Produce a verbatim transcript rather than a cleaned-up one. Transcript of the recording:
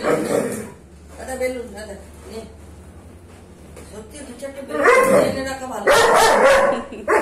দাদা বেলুন দাদা সত্যি দু চারটে বেলুন এনে রাখা ভালো।